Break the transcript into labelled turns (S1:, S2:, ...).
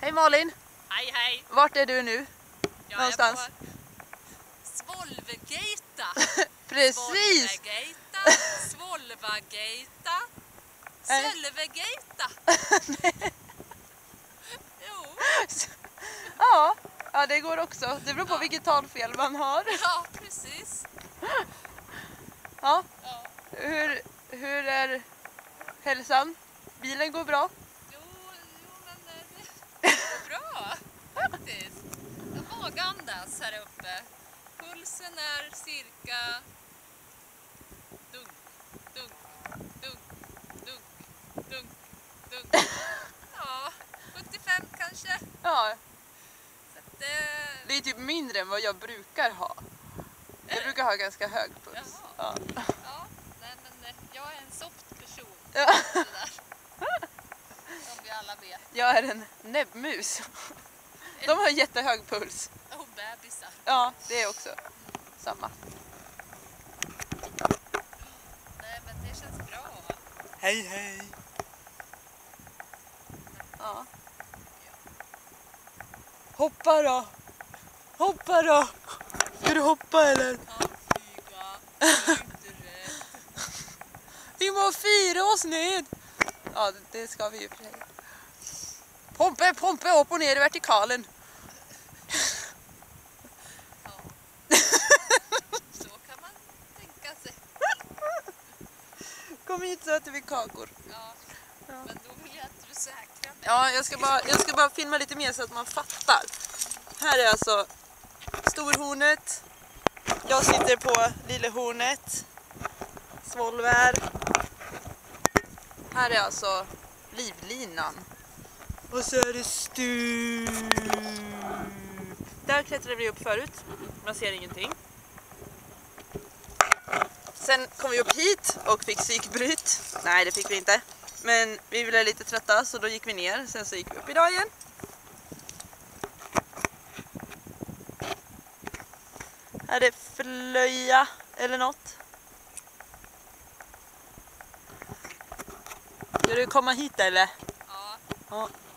S1: Hej Malin!
S2: Hej hej!
S1: Vart är du nu?
S2: Jag
S1: Någonstans?
S2: är på Svolvgeita.
S1: Precis!
S2: Svolvageita. Sölvegeita. Jo.
S1: Ja, det går också. Det beror på vilket talfel man har.
S2: Ja, precis.
S1: Ja.
S2: Ja.
S1: Hur är hälsan? Bilen går bra?
S2: Jo men det går bra faktiskt. Jag magandas här uppe. Pulsen är cirka dunk, dunk, dunk, dunk, dunk, dunk. Ja, 75 kanske.
S1: Ja,
S2: Så att,
S1: det är typ mindre än vad jag brukar ha. Jag brukar ha ganska hög puls.
S2: Jaha.
S1: Ja.
S2: Ja, nej men jag är en soft person.
S1: Ja.
S2: Sådär. Som vi alla vet.
S1: Jag är en näbbmus. De har jättehög puls.
S2: Och bebisar.
S1: Ja, det är också samma.
S2: Nej men det känns bra.
S1: Hej hej! Ja. Hoppa då! Hoppa då! Ska du hoppa eller?
S2: Ja, flyga. Jag är inte rädd.
S1: Vi må fira oss ned! Ja, det ska vi ju. Pompe, upp och ner i vertikalen.
S2: Ja. Så kan man tänka sig.
S1: Kom hit så äter vi kakor.
S2: Ja. Men då vill jag att du säkrar mig.
S1: Ja, jag ska bara filma lite mer så att man fattar. Här är alltså storhornet. Jag sitter på lillehornet. Svolvär. Här är alltså livlinan. Och så är det stup. Där klättrade vi upp förut. Man ser ingenting. Sen kom vi upp hit och fick psykbryt. Nej, det fick vi inte. Men vi blev lite trötta så då gick vi ner. Sen så gick vi upp idag igen. Här är flöja eller något. Ska du komma hit eller?
S2: Ja.
S1: Ja.